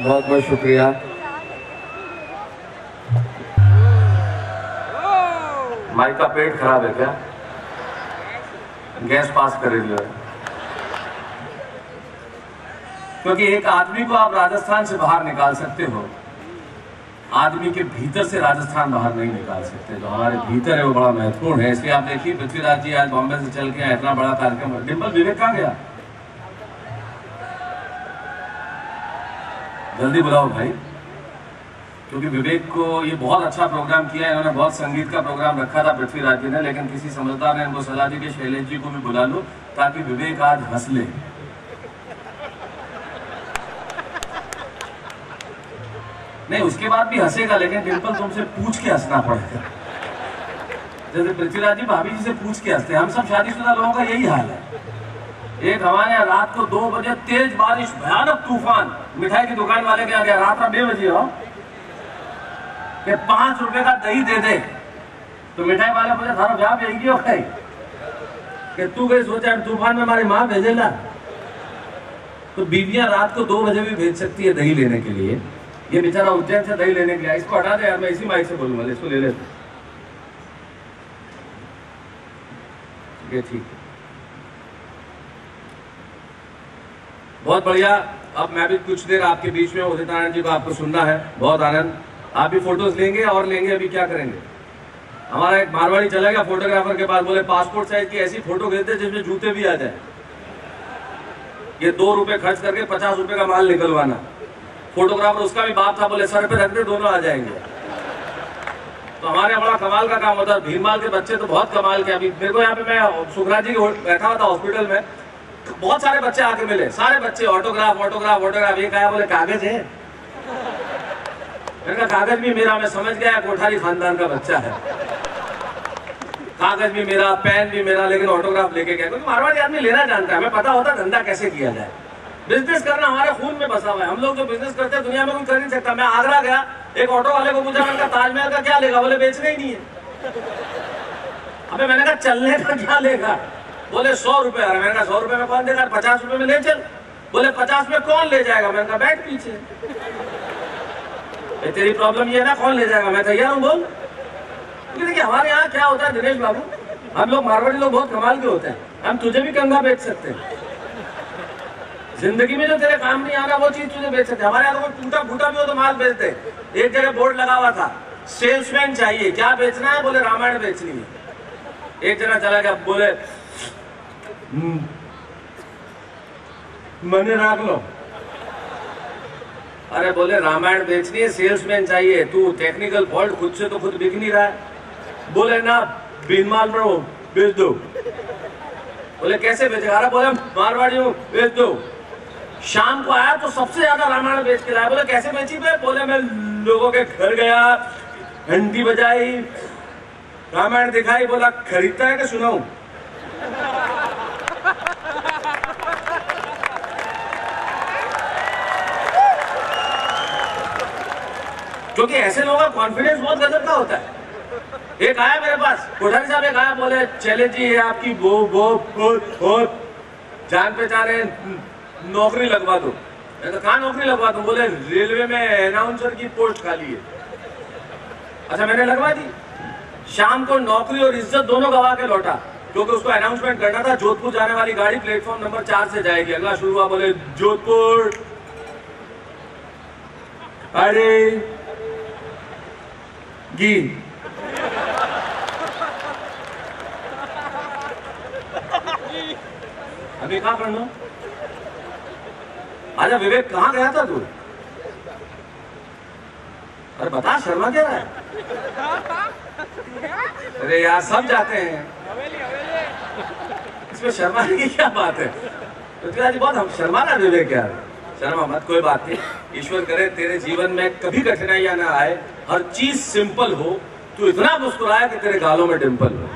बहुत बहुत शुक्रिया। माइक का पेट खराब है क्या? गैस पास कर रही है। क्योंकि एक आदमी को आप राजस्थान से बाहर निकाल सकते हो, आदमी के भीतर से राजस्थान बाहर नहीं निकाल सकते। जो हमारे भीतर है वो बड़ा महत्वपूर्ण है। इसलिए आप देखिए पृथ्वीराज जी आज बॉम्बे से चल के इतना बड़ा कार्यक्रम। डिंपल विवेक कहाँ गया? जल्दी बुलाओ भाई, क्योंकि विवेक को ये बहुत अच्छा प्रोग्राम किया है। इन्होंने बहुत संगीत का प्रोग्राम रखा था पृथ्वीराज जी ने, लेकिन किसी समझदार ने इनको सलाह दी कि शैलेश जी को भी बुला लो ताकि विवेक आज हंस ले। नहीं, उसके बाद भी हंसेगा, लेकिन डिंपल तुमसे पूछ के हंसना पड़ेगा। जैसे पृथ्वीराज जी भाभी जी से पूछ के हंसते। हम सब शादीशुदा लोगों का यही हाल है। एक हमारे यहाँ रात को 2 बजे तेज बारिश, भयानक तूफान, मिठाई की दुकान वाले के आ गया रात 2 बजे हो कि 5 रुपए का दही दे दे। तो मिठाई वाले बोले थारा व्याप यही क्यों खाई कि तू गई सोचा तूफान में हमारी माँ भेजेला। तो बीवियां रात को 2 बजे भी भेज सकती है दही लेने के लिए। ये बेचारा उज्जैन से दही लेने के लिए, इसको हटा दे यार, मैं इसी माइक से बोलूंगा, इसको ले लेते। ठीक है, बहुत बढ़िया। अब मैं भी कुछ देर आपके बीच में उदित नारायण जी को आपको सुनना है, बहुत आनंद। आप भी फोटोज लेंगे और लेंगे। अभी क्या करेंगे, हमारा एक मारवाड़ी चला गया फोटोग्राफर के पास, बोले पासपोर्ट साइज की ऐसी फोटो खरीदते जिसमें जूते भी आ जाए। ये 2 रुपए खर्च करके 50 रुपए का माल निकलवाना। फोटोग्राफर उसका भी बाप था, बोले सर पे रख दे दोनों आ जाएंगे। तो हमारे बड़ा कमाल का काम होता है। भीरमाल के बच्चे तो बहुत कमाल के। अभी मेरे को यहाँ पे मैं सुखराज जी बैठा हुआ था हॉस्पिटल में, बहुत सारे बच्चे आके मिले, सारे बच्चे ऑटोग्राफ ऑटोग्राफ ऑटोग्राफ। एक आया बोले कागज है। मैंने कहा कागज भी मेरा। मैं समझ गया कोठारी खानदान का बच्चा है। कागज भी मेरा, पेन भी मेरा, लेकिन ऑटोग्राफ लेके गया। क्योंकि मारवाड़ी आदमी लेना जानता है, हमें पता होता धंधा कैसे किया जाए। बिजनेस करना हमारे खून में बसा हुआ है। हम लोग जो बिजनेस करते हैं दुनिया में कोई कर नहीं सकता। मैं आगरा गया, एक ऑटो वाले को पूछा, मैंने कहा ताजमहल का क्या लेगा? बोले बेचना ही नहीं है। अबे मैंने कहा चलने का क्या लेगा? बोले 100 रुपए। अरे मैंने कहा 100 रुपए में कौन देगा? 50 रुपए में ले चल। बोले 50 में कौन ले जाएगा? मैंने कहा बैठ पीछे। तेरी प्रॉब्लम ये है ना, कौन ले जाएगा? मैं तैयार हूँ, बोल। क्योंकि देखिए हमारे यहाँ क्या होता है दिनेश बाबू, हम लोग मारवाड़ी लोग बहुत कमाल के होते हैं। हम तुझे भी कंधा बेच सकते हैं। जिंदगी में जो तेरे काम नहीं आना वो चीज तुझे बेच सकते। हमारे यहाँ तो टूटा फूटा भी हो तो माल बेचते। एक जगह बोर्ड लगा हुआ था, सेल्समैन चाहिए, क्या बेचना है? बोले रामायण बेचनी है। एक जगह चला गया, बोले मने राख लो। अरे बोले रामायण बेचनी है, सेल्समैन चाहिए, तू टेक्निकल फॉल्ट खुद से तो खुद बिक नहीं रहा है। बोले ना बीनमाल में वो बेच दो। बोले कैसे बेचेगा? अरे बोले मारवाड़ी हूँ, बेच दो। शाम को आया तो सबसे ज्यादा रामायण बेच के लाया। बोले कैसे बेची? बोले मैं लोगों के घर गया, घंटी बजाई, रामायण दिखाई। बोला खरीदता है कि सुनाऊं? क्योंकि ऐसे लोगों का कॉन्फिडेंस बहुत गजब का होता है। एक आया मेरे पास, कोठारी साहब एक आया, बोले चले जी ये आपकी वो जान पहचाने नौकरी लगवा दो। मैंने कहा नौकरी लगवा दूं? बोले रेलवे में अनाउंसर की पोस्ट खाली है। अच्छा मैंने लगवा दी। शाम को नौकरी और इज्जत दोनों गवा के लौटा, क्योंकि उसको अनाउंसमेंट करना था। जोधपुर जाने वाली गाड़ी प्लेटफॉर्म नंबर 4 से जाएगी। अगला शुरू हुआ, बोले जोधपुर, अरे जी अभी कहाँ करना? अच्छा विवेक कहाँ गया था तू? अरे बता, शर्मा क्या रहा है? अरे यार सब जाते हैं, इसमें शर्माने की क्या बात है? पृथ्वीराज जी बहुत हम शर्मा ना विवेक यार। शर्मा मत, कोई बात नहीं। ईश्वर करे तेरे जीवन में कभी कठिनाइयां ना आए, हर चीज सिंपल हो, तू इतना मुस्कुराए कि तेरे गालों में डिंपल हो।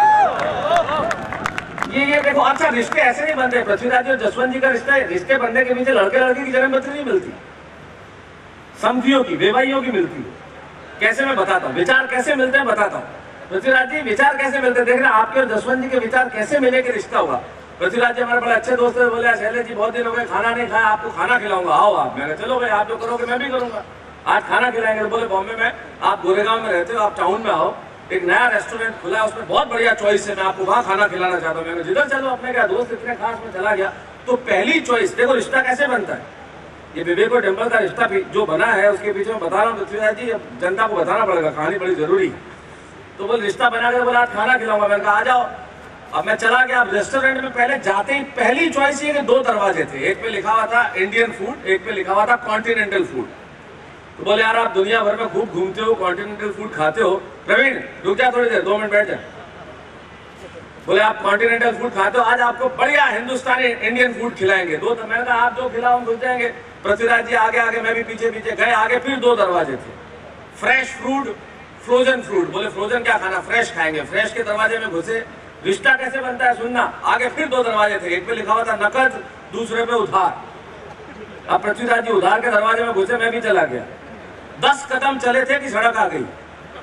ये देखो, अच्छा रिश्ते ऐसे नहीं बनते। पृथ्वीराज जी और जसवंत जी का रिश्ते बनने के पीछे लड़के लड़की की जन्मपत्री नहीं मिलती, समझियों की, बेवाइयों की मिलती है। कैसे मैं बताता हूँ, विचार कैसे मिलते हैं बताता हूँ। पृथ्वीराज जी विचार कैसे मिलते हैं, देख रहे आपके और जसवंत जी के विचार कैसे मिले कि रिश्ता हुआ। पृथ्वीराज जी हमारे बड़े अच्छे दोस्त है, बोले शैलेश जी बहुत दिन हो गए खाना नहीं खाया, आपको खाना खिलाऊंगा, आओ आप। मैंने चलो भाई, आप जो करोगे मैं भी करूंगा, आज खाना खिलाएंगे। तो बोले बॉम्बे में आप गोरेगांव में रहते हो, आप टाउन में आओ, एक नया रेस्टोरेंट खुला है, उसमें बहुत बढ़िया चॉइस है, मैं आपको वहां खाना खिलाना चाहता हूँ। मैंने जिधर चलो, अपने क्या दोस्त इतने खास में चला गया। तो पहली चॉइस देखो, रिश्ता कैसे बनता है, ये विवेक और डिम्पल का रिश्ता जो बना है उसके पीछे मैं बता रहा हूँ पृथ्वीराज जी, जनता को बताना पड़ेगा, कहानी बड़ी जरूरी। तो बोले रिश्ता बना के बोला आज खाना खिलाऊंगा, मैंने कहा आ जाओ। अब मैं चला गया। अब रेस्टोरेंट में पहले जाते ही पहली चॉइस ये कि 2 दरवाजे थे, एक पे लिखा हुआ था इंडियन फूड, एक पे लिखा हुआ था कॉन्टिनेंटल फूड। तो बोले यार आप दुनिया भर में खूब घूमते हो, कॉन्टिनेंटल फूड खाते हो, प्रवीण रुक जा थोड़ी देर, 2 मिनट बैठ जा। बोले आप कॉन्टिनेंटल फूड खाते हो, आज आपको बढ़िया हिंदुस्तानी इंडियन फूड खिलाएंगे। 2 मैंने कहा आप जो खिलाओ हम घुस जाएंगे। पृथ्वीराज जी आगे आगे, मैं भी पीछे पीछे गए। आगे फिर 2 दरवाजे थे, फ्रेश फ्रूट, फ्रोजन फ्रूट। बोले फ्रोजन क्या खाना, फ्रेश खाएंगे। फ्रेश के दरवाजे में घुसे। रिश्ता कैसे बनता है सुनना। आगे फिर 2 दरवाजे थे, एक पे लिखा हुआ था नकद, दूसरे पे उधार। अब पृथ्वीराज जी उधार के दरवाजे में घुसे, मैं भी चला गया। 10 कदम चले थे कि सड़क आ गई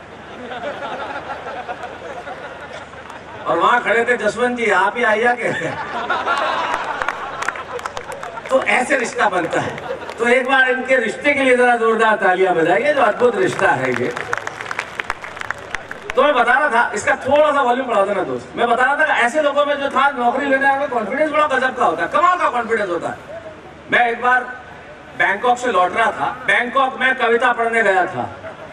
और वहां खड़े थे जसवंत जी, आप ही आइया के। तो ऐसे रिश्ता बनता है। तो एक बार इनके रिश्ते के लिए जरा जोरदार तालियां बजाइए, जो अद्भुत रिश्ता है ये। तो मैं बता रहा था, इसका थोड़ा सा वॉल्यूम बढ़ा देना दोस्त। मैं बता रहा था ऐसे लोगों में जो था नौकरी लेने में कॉन्फिडेंस बड़ा गजब का होता है, कमाल का कॉन्फिडेंस होता है। मैं एक बार बैंकॉक से लौट रहा था, बैंकॉक में कविता पढ़ने गया था।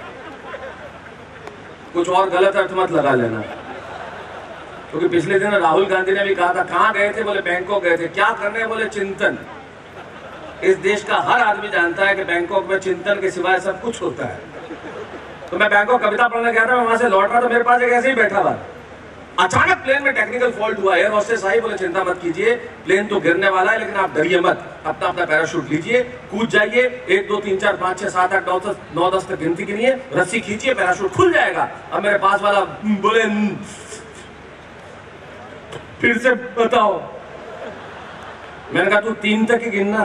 कुछ और गलत अर्थ मत लगा लेना, क्योंकि पिछले दिन राहुल गांधी ने भी कहा था कहां गए थे, बोले बैंकॉक गए थे। क्या करने, बोले चिंतन। इस देश का हर आदमी जानता है कि बैंकॉक में चिंतन के सिवाय सब कुछ होता है। तो मैं बैंकॉक कविता पढ़ने गया था, मैं वहां से लौट रहा था, मेरे पास एक ऐसे ही बैठा हुआ। अचानक प्लेन में टेक्निकल फॉल्ट हुआ। एयर होस्टेस आई, बोले चिंता मत कीजिए, प्लेन तो गिरने वाला है, लेकिन आप डरिए मत, अपना अपना पैराशूट लीजिए, कूद जाइए, 1 2 3 4 5 6 7 8 9 10 तक गिनती गिनिए, रस्सी खींचिए, पैराशूट खुल जाएगा। अब मेरे पास वाला बोले फिर से बताओ। मैंने कहा तू 3 तक ही गिनना,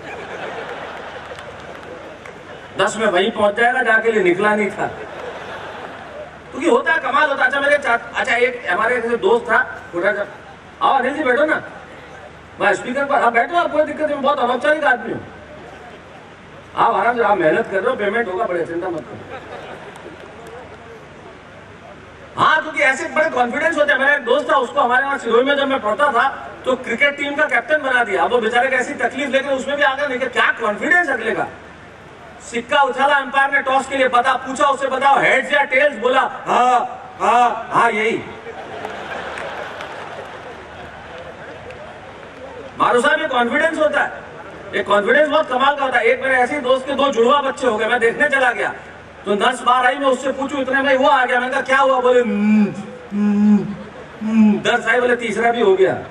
10 में वहीं पहुंच जाएगा, जाके लिए निकला नहीं था। क्योंकि होता है, कमाल होता है। अच्छा एक हमारे एक दोस्त था, छोटा सा, आओ अनिल जी बैठो ना, मैं स्पीकर पर, आप बैठो, आप कोई दिक्कत नहीं, बहुत अनौपचारिक आदमी हूँ, आप आराम से, आप मेहनत कर रहे हो, पेमेंट होगा, बड़े चिंता मत करो। हाँ, क्योंकि ऐसे बड़े कॉन्फिडेंस होते हैं। मेरा एक दोस्त था, उसको हमारे वहां सिरोही में जब मैं पढ़ता था तो क्रिकेट टीम का कैप्टन बना दिया। वो बेचारे की ऐसी तकलीफ, लेकिन उसमें भी आगे नहीं, क्या कॉन्फिडेंस अगले का। सिक्का उछाला, अंपायर ने टॉस के लिए बता पूछा, उससे बताओ हेड्स या टेल्स, बोला हाँ हाँ हाँ यही। मारू साहब ये कॉन्फिडेंस होता है, ये कॉन्फिडेंस बहुत कमाल का होता है। एक मेरे ऐसे दोस्त के 2 जुड़वा बच्चे हो गए, मैं देखने चला गया तो नर्स बाहर आई, मैं उससे पूछूं इतने में वो आ गया। मैंने कहा क्या हुआ, बोले दर्द आई, बोले तीसरा भी हो गया।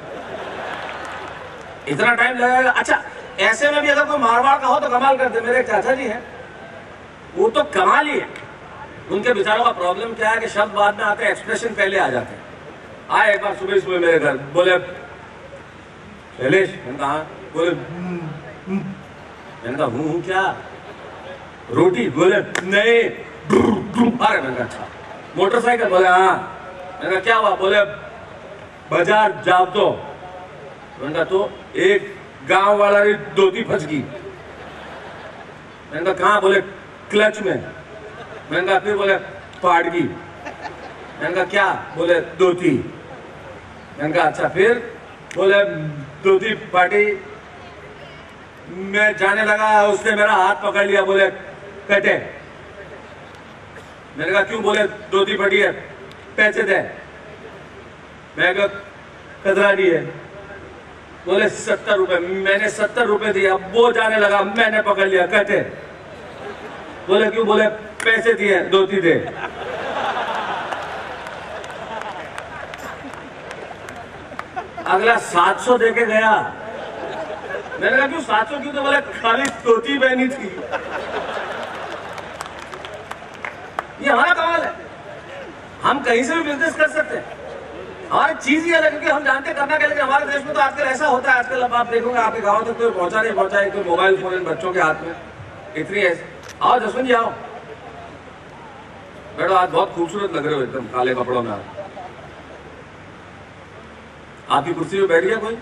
इतना टाइम लगेगा। अच्छा, ऐसे में भी अगर कोई मारवाड़ का हो तो कमाल करते। मेरे एक चाचा जी हैं, वो तो कमाल ही है। उनके बेचारों का प्रॉब्लम क्या है कि शब्द बाद में आते हैं, एक्सप्रेशन पहले आ जाते हैं। आए एक बार सुबह सुबह मेरे घर, बोले शैलेश, मैंने कहा बोले मैंने कहा हूँ क्या, रोटी, बोले नहीं, अरे मैंने कहा अच्छा, मोटरसाइकिल, बोले हाँ। मैंने कहा क्या हुआ, बोले बाजार जाओ तो। मैंने कहा तो एक गांव वाला धोती फंस गई। मैंने कहा कहाँ, बोले क्लच में। मैंने कहा फिर, बोले फाड़ गई। मैंने कहा क्या, बोले धोती। मैंने कहा अच्छा फिर, बोले धोती फाटी, मैं जाने लगा, उसने मेरा हाथ पकड़ लिया, बोले कटे। मैंने कहा क्यों, बोले धोती फटी है, पैसे दे। मैं कहा कतरा नहीं है, बोले 70 रुपए। मैंने 70 रुपए दिया, वो जाने लगा, मैंने पकड़ लिया, कटे। बोले क्यों, बोले पैसे दिए, धोती दे। अगला 700 दे के गया। मैंने कहा क्यों 700 क्यों, तो बोले खाली धोती पहनी थी। ये हमारा कमाल है, हम कहीं से भी बिजनेस कर सकते हैं। हमारी चीज ये है, क्योंकि हम जानते करना क्या, लेकिन हमारे देश में तो आजकल ऐसा होता है। आजकल अब आप देखोगे आपके गांव तक तो पहुंचा नहीं पहुंचा, एक तो मोबाइल फोन इन बच्चों के हाथ में इतनी ऐसे। आओ जसवंत जी आओ, बैठो, आज बहुत खूबसूरत लग रहे हो एकदम काले कपड़ों में आप। आपकी कुर्सी पे बैठ गया कोई?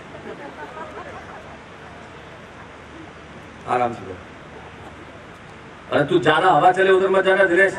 आराम से बैठ। अरे तू ज्यादा हवा चले उधर मत जाना दिनेश,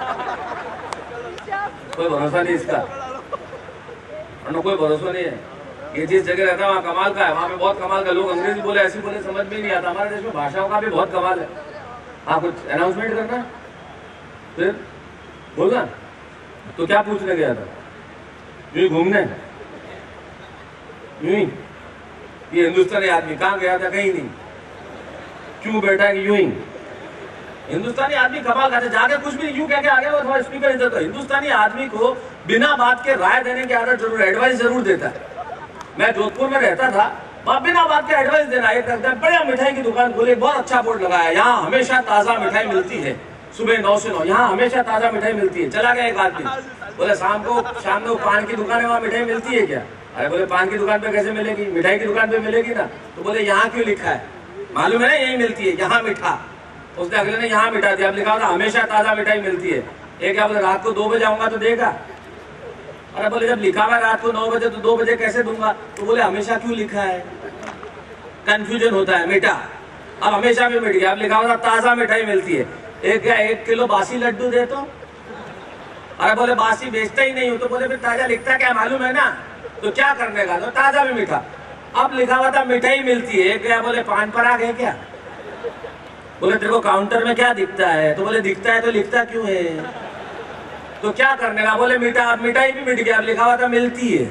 कोई भरोसा नहीं इसका, कोई भरोसा नहीं है। ये जिस जगह रहता है वहाँ कमाल का है, वहाँ पे बहुत कमाल का, लोग अंग्रेजी बोले ऐसी बोले समझ में नहीं आता। हमारे देश में भाषाओं का भी बहुत कमाल है। हाँ कुछ अनाउंसमेंट करना फिर बोलना, तो क्या पूछने गया था? यूं ही घूमने, यूं ही। ये हिंदुस्तानी आदमी कहाँ गया था? कहीं नहीं। क्यों बैठा है? यूं ही। हिंदुस्तानी आदमी कमाल का, जाके कुछ भी यूं कह के आ गया, वो थोड़ा स्पीकर इधर। तो हिंदुस्तानी आदमी को बिना बात के राय देने की आदत जरूर, एडवाइस जरूर देता है। मैं जोधपुर में रहता था, वहां बिना बात के एडवाइस देना। एक बढ़िया मिठाई की दुकान खोली, बहुत अच्छा बोर्ड लगाया, यहाँ हमेशा ताजा मिठाई मिलती है, सुबह 9 से 9 यहाँ हमेशा ताजा मिठाई मिलती है। चला गया एक आदमी, बोले शाम को पान की दुकान है, वहाँ मिठाई मिलती है क्या? अरे बोले पान की दुकान पे कैसे मिलेगी, मिठाई की दुकान पे मिलेगी ना। तो बोले यहाँ क्यों लिखा है? मालूम है ना यही मिलती है, यहाँ मिठा। उसने अगले ने यहाँ मिठा दिया, अब लिखा था हमेशा ताजा मिठाई मिलती है। एक क्या बोले रात को 2 बजे आऊंगा तो देगा? अरे बोले जब लिखा हुआ रात को 9 बजे तो 2 बजे कैसे दूंगा? तो बोले हमेशा क्यों लिखा है? कंफ्यूजन होता है, मिठा। अब हमेशा भी मिट गया, अब लिखा हुआ ताजा मिठाई मिलती है। एक क्या 1 किलो बासी लड्डू दे तो? अरे बोले बासी बेचता ही नहीं हो। तो बोले फिर ताजा लिखता क्या, मालूम है ना? तो क्या करने का? तो ताजा भी मीठा। अब लिखा हुआ था मिठाई मिलती है। क्या बोले पान पराग है क्या? बोले तेरे को काउंटर में क्या दिखता है? तो बोले दिखता है तो लिखता क्यों है? तो क्या करने का? बोले मीठा। अब मिठाई भी मिट गया, अब लिखा हुआ था मिलती है।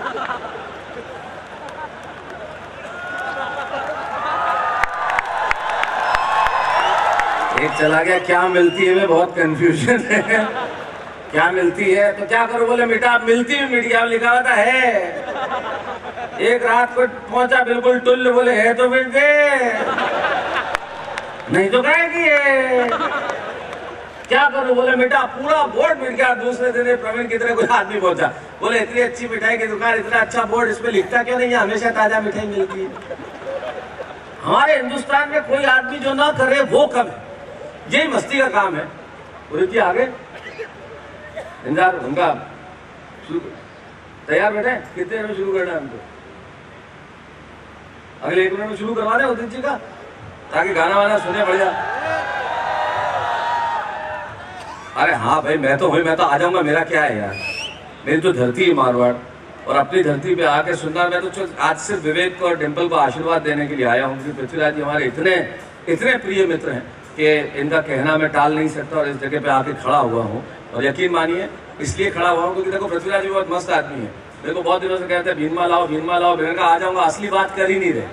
एक चला गया, क्या मिलती है में बहुत कंफ्यूजन है। क्या मिलती है तो क्या करो? बोले मीठा। अब मिलती भी मिट गया, अब लिखा हुआ था है। एक रात को पहुंचा बिल्कुल टुल्ल, बोले है तो मिट गए, नहीं तो कहेगी है। क्या करूं? बोले मिठा। पूरा बोर्ड मिट गया। दूसरे दिन प्रवीण की तरह कोई आदमी पहुंचा, बोले इतनी अच्छी मिठाई की दुकान, इतना अच्छा बोर्ड, इस पे लिखता क्यों नहीं है हमेशा ताजा मिठाई मिलती है? हमारे हिंदुस्तान में कोई आदमी जो ना करे वो कम है, यही मस्ती का काम है। बोले आगे इंतजार उनका तैयार बैठे, कितने देर में शुरू करना है हमको? अगले 1 मिनट में शुरू करवा दें उदित जी का, ताकि गाना वाना सुने बढ़िया। अरे हाँ भाई, मैं तो आ जाऊंगा, मेरा क्या है यार, मेरी तो धरती है मारवाड़, और अपनी धरती पे आके सुनना। मैं तो आज सिर्फ विवेक और डिम्पल को आशीर्वाद देने के लिए आया हूँ। पृथ्वीराज जी हमारे इतने प्रिय मित्र हैं कि इनका कहना मैं टाल नहीं सकता, और इस जगह पे आके खड़ा हुआ हूँ। और यकीन मानिए इसलिए खड़ा हुआ हूँ क्योंकि देखो पृथ्वीराज जी बहुत मस्त आदमी है। मेरे को बहुत दिनों से कहते हैं भीनमा लाओ भीनमा लाओ, मैंने कहा आ जाऊंगा, असली बात कर ही नहीं रहे।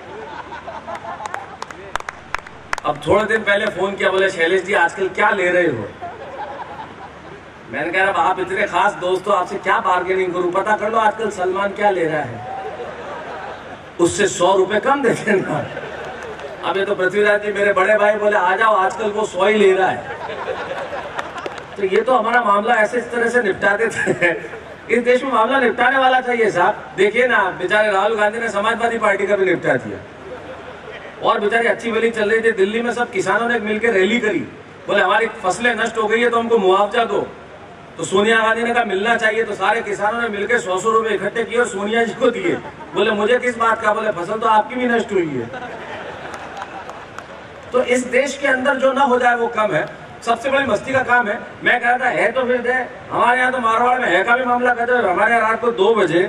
अब थोड़े दिन पहले फोन किया, बोले शैलेश जी आजकल क्या ले रहे हो? मैंने कहा अब आप इतने खास दोस्त हो, आपसे क्या बार्गेनिंग करूं, पता कर लो आजकल सलमान क्या ले रहा है, उससे 100 रुपए कम दे देना। अब ये तो पृथ्वीराज जी मेरे बड़े भाई बोले आ जाओ, आजकल वो 100 ही ले रहा है। तो ये तो हमारा मामला ऐसे इस तरह से निपटा देते हैं। इस देश में मामला निपटाने वाला चाहिए साहब। देखिए ना, बेचारे राहुल गांधी ने समाजवादी पार्टी का भी निपटा दिया, और बेचारी अच्छी भली चल रही थी। दिल्ली में सब किसानों ने मिलकर रैली करी, बोले हमारी फसलें नष्ट हो गई है तो हमको मुआवजा दो। तो सोनिया गांधी ने कहा मिलना चाहिए, तो सारे किसानों ने मिलकर 100 रुपए इकट्ठे किए और सोनिया जी को दिए। बोले मुझे किस बात का? बोले फसल तो आपकी भी नष्ट हुई है। तो इस देश के अंदर जो ना हो जाए वो कम है। सबसे बड़ी मस्ती का काम है। मैं कह रहा था है तो फिर दे, हमारे यहाँ तो मारवाड़ में है का भी मामला कहते हैं। हमारे यहाँ रात को 2 बजे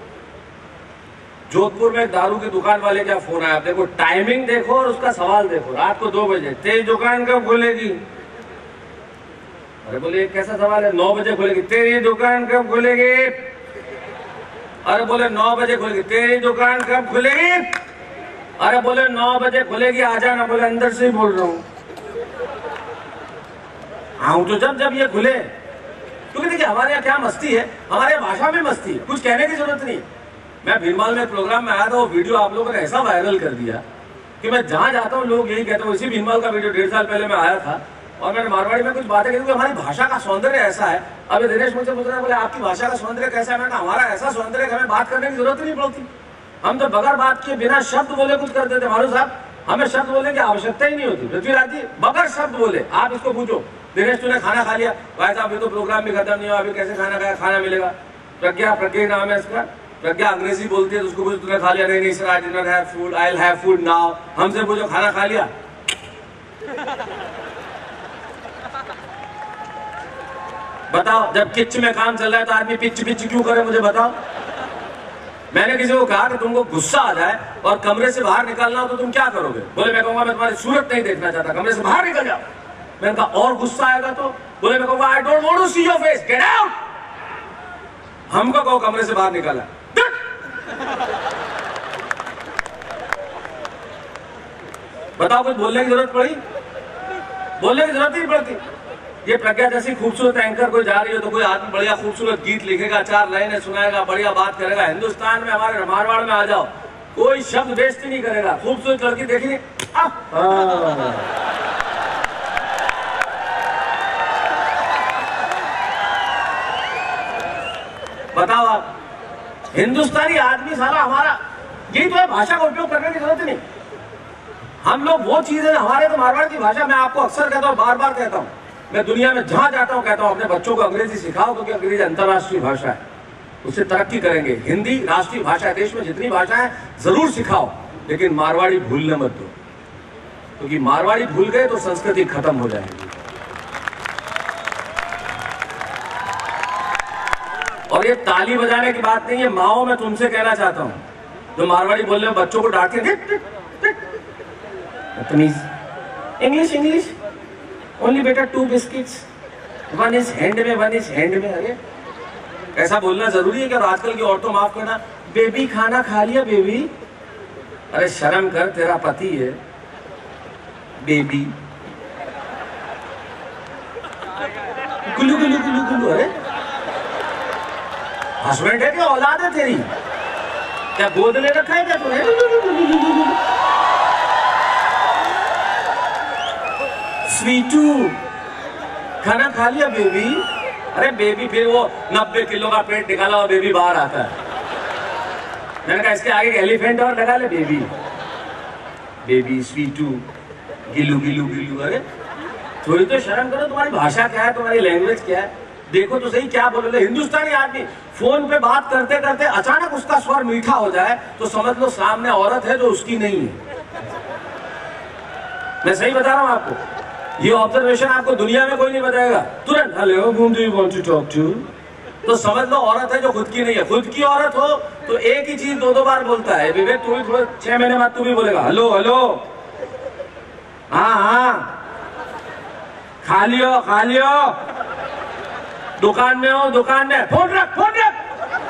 जोधपुर में एक दारू की दुकान वाले का फोन आया। देखो टाइमिंग देखो और उसका सवाल देखो, रात को 2 बजे, तेरी दुकान कब खुलेगी? अरे बोले कैसा सवाल है? 9 बजे खुलेगी। तेरी दुकान कब खुलेगी? अरे बोले 9 बजे खुलेगी। तेरी दुकान कब खुलेगी? अरे बोले 9 बजे खुलेगी, आ जाना। बोले अंदर से ही बोल रहा हूँ। हाँ तो जब ये खुले, क्योंकि देखिए हमारे यहाँ क्या मस्ती है, हमारे भाषा में मस्ती है, कुछ कहने की जरूरत नहीं। मैं भीनमाल में प्रोग्राम में आया था, वो वीडियो आप लोगों ने ऐसा वायरल कर दिया कि मैं जहां जाता हूँ लोग यही कहते हैं। इसी भीनमाल का वीडियो 1.5 साल पहले मैं आया था और मैंने मारवाड़ी में कुछ बातें की, हमारी भाषा का सौंदर्य ऐसा है। अब दिनेश मुझसे पूछ रहे हैं, बोले आपकी भाषा का सौंदर्य कैसा है? मैंने कहा हमारा ऐसा सौंदर्य हमें बात करने की जरूरत ही नहीं पड़ती। हम तो बगैर बात के बिना शब्द बोले कुछ कर देते। मालूम साहब हमें शब्द बोलने की आवश्यकता ही नहीं होती। पृथ्वीराज जी बगैर शब्द बोले, आप इसको पूछो दिनेश तूने खाना खा लिया? भाई साहब ये तो प्रोग्राम भी खत्म नहीं हुआ, अभी कैसे खाना खाया? खाना मिलेगा। प्रज्ञा नाम है इसका, प्रज्ञा अंग्रेजी बोलती है तो उसको पूछो तूने खा लिया? नहीं sir, I did not have food, I will have food now. हमसे पूछो खाना खा लिया? बताओ, जब किच में काम चल रहा है तो आदमी पिच पिच क्यों करे? मुझे बताओ। मैंने किसी को कहा कि तुमको गुस्सा आ जाए और कमरे से बाहर निकलना हो तो तुम क्या करोगे? बोले मैं कहूंगा मैं तुम्हारी सूरत नहीं देखना चाहता, कमरे से बाहर निकल जाओ। मैंने कहा और गुस्सा आएगा तो? बोले मैं कहूंगा I don't want to see your face, get out. हमको कहो कमरे से बाहर निकाला, बताओ कुछ बोलने की जरूरत पड़ी? बोलने की जरूरत नहीं पड़ती। ये प्रज्ञा जैसी खूबसूरत एंकर कोई जा रही हो तो कोई आदमी बढ़िया खूबसूरत गीत लिखेगा, 4 लाइनें सुनाएगा, बढ़िया बात करेगा। हिंदुस्तान में हमारे मारवाड़ में आ जाओ, कोई शब्द बेइज्जती नहीं करेगा। खूबसूरत लड़की देखी, बताओ आप, हिंदुस्तानी आदमी साला हमारा, यही तो है, भाषा का उपयोग करने की जरूरत नहीं। हम लोग वो चीजें, हमारे तो मारवाड़ की भाषा, मैं आपको अक्सर कहता हूँ, बार बार कहता हूँ, मैं दुनिया में जहां जाता हूं कहता हूं अपने बच्चों को अंग्रेजी सिखाओ, क्योंकि अंग्रेजी अंतर्राष्ट्रीय भाषा है, उससे तरक्की करेंगे। हिंदी राष्ट्रीय भाषा है, देश में जितनी भाषाएं जरूर सिखाओ, लेकिन मारवाड़ी भूलने मत दो, क्योंकि मारवाड़ी भूल गए तो संस्कृति खत्म हो जाएगी। और ये ताली बजाने की बात नहीं है, माओ, मैं तुमसे कहना चाहता हूं, जो मारवाड़ी बोल रहे हो, बच्चों को डांटते इंग्लिश इंग्लिश ओनली बेटा 2 बिस्किट्स, 1 इज हैंड में, 1 इज हैंड में। अरे ऐसा बोलना जरूरी है क्या? आजकल की औरतों, माफ करना, बेबी खाना खा लिया बेबी? अरे शर्म कर, तेरा पति है बेबी। गुल्लू गुल्लू गुल्लू गुल्लू, अरे हस्बैंड है क्या? औलाद है तेरी? क्या गोद ले रखा है क्या तूने? स्वीटू, खाना खा लिया बेबी? अरे बेबी, फिर वो 90 किलो का पेट निकाला और बेबी बाहर आता है। मैंने कहा इसके आगे एलिफेंट और लगा ले, बेबी बेबी स्वीटू, गिलू गिलू गिलू। अरे थोड़ी तो शर्म करो, तुम्हारी भाषा क्या है, तुम्हारी लैंग्वेज क्या है? देखो तो सही क्या बोल रहे। हिंदुस्तानी आदमी फोन पे बात करते करते अचानक उसका स्वर मीठा हो जाए तो समझ लो सामने औरत है जो उसकी नहीं है। मैं सही बता रहा हूं आपको, ये ऑब्जर्वेशन आपको दुनिया में कोई नहीं बताएगा। तुरंत hello whom do you want to talk to, तो समझ लो औरत है जो खुद की नहीं है। खुद की औरत हो तो एक ही चीज 2-2 बार बोलता है। विवेक, तू भी थोड़ा 6 महीने बाद तू भी बोलेगा हेलो हेलो, हाँ हाँ, खा लियो, दुकान में हो, दुकान में, फोन रख, फोन रख।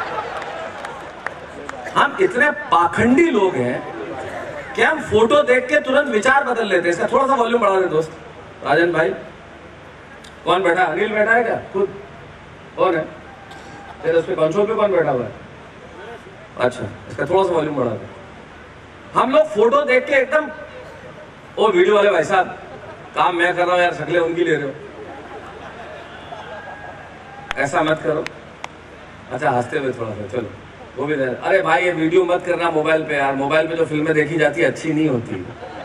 हम इतने पाखंडी लोग हैं कि हम फोटो देख के तुरंत विचार बदल लेते हैं। इसका थोड़ा सा वॉल्यूम बढ़ा दे दोस्त। राजन भाई, कौन बैठा? अनिल बैठा है क्या? खुद कौन है तेरे उस पे कंसोल पे? कौन बैठा हुआ है? अच्छा, इसका थोड़ा सा वॉल्यूम बढ़ा दे। हम लोग फोटो देख के एकदम, ओ वीडियो वाले भाई साहब, काम मैं कर रहा हूं यार, शक्लें उनकी ले रहे हो, ऐसा मत करो। अच्छा, हंसते हुए थोड़ा सा, चलो वो भी दे। अरे भाई, ये वीडियो मत करना मोबाइल पे यार, मोबाइल पे जो फिल्में देखी जाती है अच्छी नहीं होती।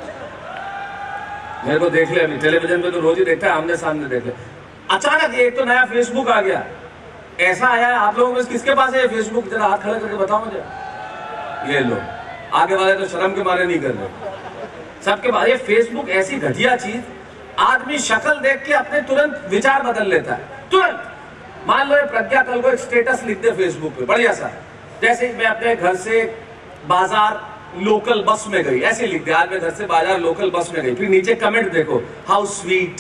मेरे को देख ले, अभी टेलीविजन पे तो रोज ही देखता है, आमने सामने देख ले। अचानक एक तो नया फेसबुक आ गया, ऐसा आया। आप लोगों में किसके पास है फेसबुक? जरा हाथ खड़ा करके बताओ मुझे। ये लो, आगे वाले तो शर्म के मारे नहीं कर रहे, सबके बाद। ये फेसबुक ऐसी घटिया चीज, आदमी शक्ल देख के अपने तुरंत विचार बदल लेता है, तुरंत। मान लो ये प्रज्ञा कल को एक स्टेटस लिख दे फेसबुक पे बढ़िया सा, जैसे मैं अपने घर से बाजार लोकल बस में गई, ऐसे लिख दे, आज मैं घर से बाजार लोकल बस में गई। फिर नीचे कमेंट देखो, हाउ स्वीट,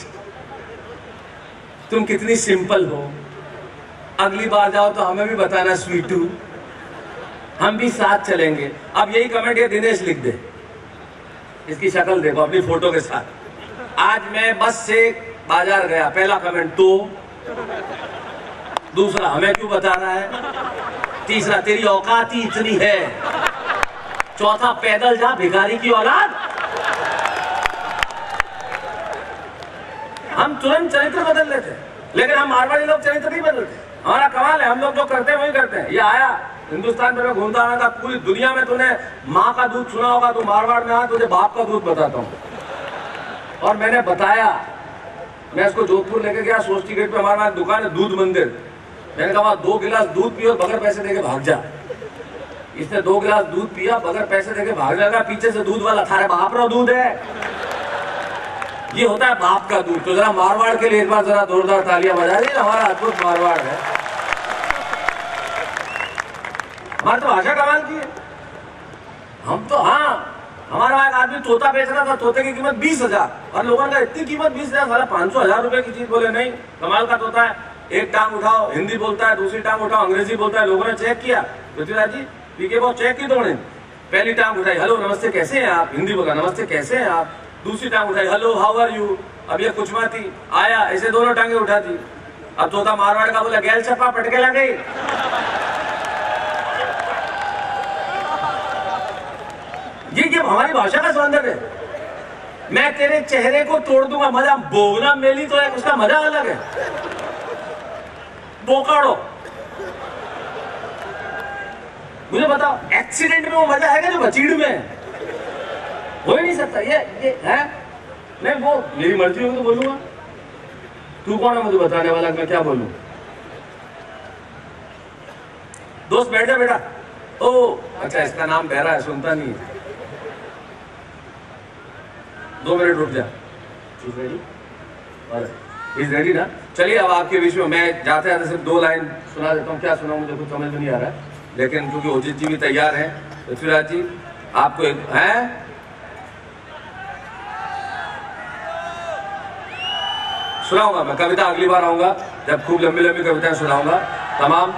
तुम कितनी सिंपल हो, अगली बार जाओ तो हमें भी बताना स्वीटू, हम भी साथ चलेंगे। अब यही कमेंट ये दिनेश लिख दे, इसकी शक्ल देखो अपनी फोटो के साथ, आज मैं बस से बाजार गया, पहला कमेंट तो, दूसरा हमें क्यों बता रहा है, तीसरा तेरी औकात ही इतनी है, चौथा पैदल जा भिखारी की औलाद। हम तुरंत चरित्र बदल लेते हैं, लेकिन हम मारवाड़ी लोग चरित्र नहीं बदलते। हमारा कमाल है, हम लोग जो करते हैं वही करते हैं। ये आया हिंदुस्तान में, मैं घूमता आया था, पूरी दुनिया में तूने माँ का दूध सुना होगा, तू मारवाड़ में आ, तुझे बाप का दूध बताता हूँ। और मैंने बताया, मैं इसको जोधपुर लेके गया, सोस्टी गेट पे हमारा दुकान है दूध मंदिर, मैंने कहा 2 गिलास दूध पियो, बगैर पैसे देके भाग जा। इसने 2 गिलास दूध पिया, बगैर पैसे देके भागने लगा, पीछे से दूध वाला था, बाप रो दूध है, ये होता है बाप का दूध। तो जरा मारवाड़ के लिए एक बार जरा जोरदार तालियां बजा दी, हमारा अद्भुत मारवाड़ है। हमारी तो भाषा कमाल की है। हम तो हाँ, हमारा एक आदमी तोता बेच रहा था, तोते की कीमत 20,000 और लोगों ने इतनी कीमत 20,000, साला 500,000 रुपए की चीज। बोले नहीं, कमाल का तोता है, एक टांग उठाओ हिंदी बोलता है, दूसरी टांग उठाओ अंग्रेजी बोलता है। लोगों ने चेक किया, पृथ्वीराज जी पीके बहुत चेक की तोड़े। पहली टांग उठाई, हेलो नमस्ते कैसे हैं आप, हिंदी बोला नमस्ते कैसे हैं आप। दूसरी टांग उठाई, हेलो हाउ आर यू। अब ये कुछ थी आया, ऐसे दोनों टांगे उठा दी। अब तोता मारवाड़ का बोला, गैल छपा पटके लगे। ये हमारी भाषा का सौंदर्य है। मैं तेरे चेहरे को तोड़ दूंगा, मजा बोगना मेली तो है, उसका मजा अलग है। बोकाड़ो, मुझे बताओ एक्सीडेंट में वो मजा आएगा जो बचीड़ में है? हो ही नहीं सकता। ये है नहीं, वो मेरी मर्जी होगी तो बोलूंगा। तू कौन है मुझे बताने वाला मैं क्या बोलूं? दोस्त बैठ जा बेटा। ओ अच्छा, इसका नाम बहरा है, सुनता नहीं है। 2 मिनट रुक जा। इज रेडी ना? चलिए अब आपके बीच में मैं जाते जाते सिर्फ 2 लाइन सुना देता हूँ। क्या सुनाऊं मुझे कुछ समझ में नहीं आ रहा है, लेकिन क्योंकि अजित जी भी तैयार हैं, पृथ्वीराज जी आपको एक है सुनाऊंगा मैं कविता। अगली बार आऊंगा जब खूब लंबी लंबी कविताएं सुनाऊंगा तमाम।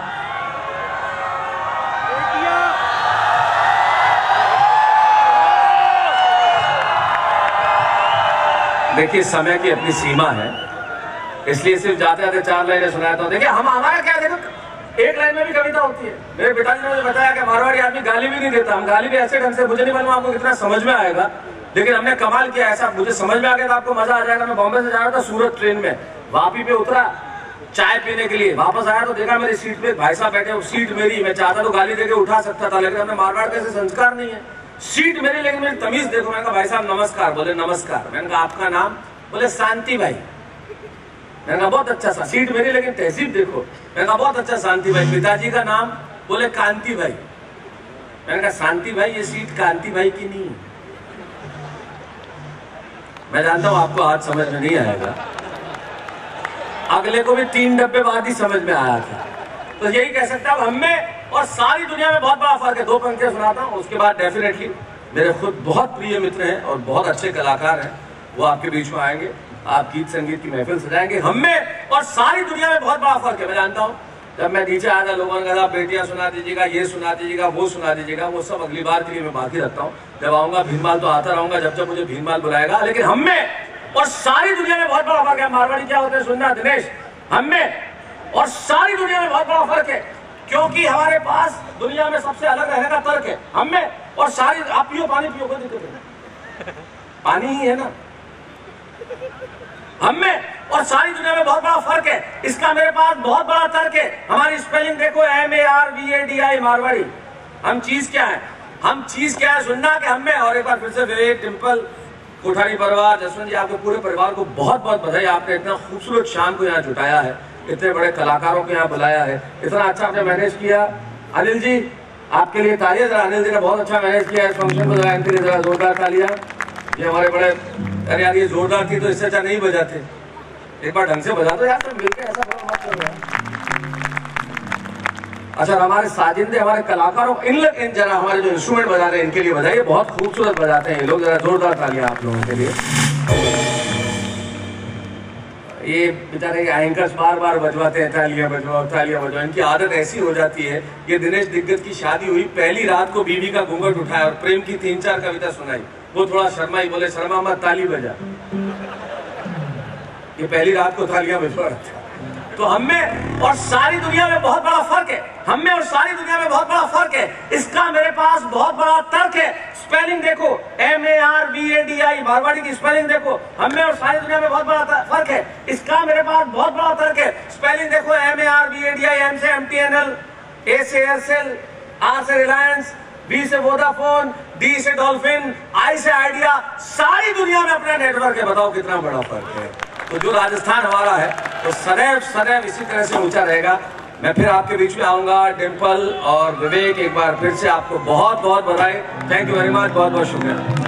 देखिए समय की अपनी सीमा है, इसलिए सिर्फ जाते जाते 4 लाइनें सुनाता हूं। देखिए हम हमारा क्या, देखो 1 लाइन में भी कविता होती है। मेरे पिताजी ने मुझे बताया कि मारवाड़ी आदमी गाली भी नहीं देता। हम गाली भी ऐसे ढंग से, मुझे नहीं मालूम आपको कितना समझ में आएगा, लेकिन हमने कमाल किया। ऐसा मुझे समझ में आ गया तो आपको मजा आ जाएगा। मैं बॉम्बे से जा रहा था सूरत ट्रेन में, वापी पे उतरा चाय पीने के लिए, वापस आया तो देखा मेरी सीट पे भाई साहब बैठे। सीट मेरी, मैं चाहता तो गाली देके उठा सकता था, लेकिन हमने मारवाड़ के ऐसे संस्कार नहीं है। सीट मेरी, लेकिन मेरी तमीज देखो। मैंने कहा भाई साहब नमस्कार, बोले नमस्कार। मैंने कहा आपका नाम, बोले शांति भाई। मैंने कहा बहुत अच्छा सा, सीट मेरी लेकिन तहजीब देखो। मैंने कहा बहुत अच्छा शांति भाई। पिताजी का नाम, बोले कांति भाई। मैंने कहा शांति भाई, ये सीट कांति भाई की नहीं है। मैं जानता हूं आपको आज समझ में नहीं आएगा, अगले को भी 3 डब्बे बाद ही समझ में आया था। तो यही कह सकता हूं, हम में और सारी दुनिया में बहुत बड़ा फर्क है। 2 पंक्तियां सुनाता हूं, उसके बाद डेफिनेटली मेरे खुद बहुत प्रिय मित्र हैं और बहुत अच्छे कलाकार हैं, वो आपके बीच में आएंगे, आप गीत संगीत की महफिल सजाएंगे। हम में और सारी दुनिया में बहुत बड़ा फर्क है। मैं जानता हूँ जब मैं नीचे आया था, लोगों ने कहा बेटियां सुना दीजिएगा, ये सुना दीजिएगा, वो सुना दीजिएगा। वो सब अगली बार के लिए मैं बाकी रखता हूँ। जब आऊंगा भीनमाल तो आता रहूंगा जब जब मुझे भीनमाल बुलाएगा। लेकिन हम में और सारी दुनिया में बहुत बड़ा फर्क है। मारवाड़ी क्या होते हैं सुनना दिनेश, हम में और सारी दुनिया में बहुत बड़ा फर्क है, क्योंकि हमारे पास दुनिया में सबसे अलग रहने का तर्क है। हम में और सारी, आप पियो पानी पियो, कोई दिक्कत नहीं, पानी ही है ना। हम में और सारी दुनिया में बहुत बड़ा फर्क है, इसका मेरे पास बहुत बड़ा तर्क है। हमारी स्पेलिंग देखो, MARVADI मारवाड़ी। हम चीज क्या है, हम चीज क्या है सुनना कि हम में। और एक बार फिर से विवेक, डिम्पल, कोठारी परिवार, जसवंत जी, आपके पूरे परिवार को बहुत बहुत बधाई। आपने इतना खूबसूरत शाम को यहाँ जुटाया है, इतने बड़े कलाकारों को यहाँ बुलाया है, इतना अच्छा आपने मैनेज किया। अनिल जी आपके लिए तालियां जरा, अनिल जी ने बहुत अच्छा मैनेज किया इस फंक्शन को, इनके लिए जरा जोरदार तालियां। ये हमारे बड़े, अरे यार ये जोरदार थी तो इससे अच्छा नहीं बजाते, एक बार ढंग से बजा दो यार, सब मिलकर ऐसा मत करो यार। अच्छा हमारे साजिंदे, हमारे कलाकारों, इन जरा हमारे जो इंस्ट्रूमेंट बजा रहे हैं इनके लिए बधाई, बहुत खूबसूरत बजाते हैं ये लोग, जरा जोरदार तालियां आप लोगों के लिए। ये बेचारे एंकर्स बार बार बजवाते हैं, तालियां बजवाओ तालियां बजवाओ, इनकी आदत ऐसी हो जाती है। ये दिनेश दिग्गज की शादी हुई, पहली रात को बीवी का घूंघट उठाया और प्रेम की 3-4 कविता सुनाई। वो थोड़ा शर्माई, बोले शर्मा मत, ताली बजा। ये पहली रात को तालियां बजवा रहा था। तो हम में और सारी दुनिया में बहुत बड़ा फर्क है, हम में और सारी दुनिया में बहुत बड़ा फर्क है, इसका मेरे पास बहुत बड़ा तर्क है। स्पेलिंग देखो, MARVADI मारवाड़ी की स्पेलिंग देखो, हम में और सारी दुनिया में बहुत बड़ा फर्क है, इसका मेरे पास बहुत बड़ा तर्क है। स्पेलिंग देखो, MARVADI, M से MTNL, A से एयरसेल, R से रिलायंस, B से वोडाफोन, D से डॉल्फिन, I से आइडिया। सारी दुनिया में अपना नेटवर्क है, बताओ कितना बड़ा फर्क है। तो जो राजस्थान हमारा है तो सदैव सदैव इसी तरह से ऊंचा रहेगा। मैं फिर आपके बीच में आऊंगा। डिम्पल और विवेक, एक बार फिर से आपको बहुत बहुत बधाई। थैंक यू वेरी मच, बहुत बहुत शुक्रिया।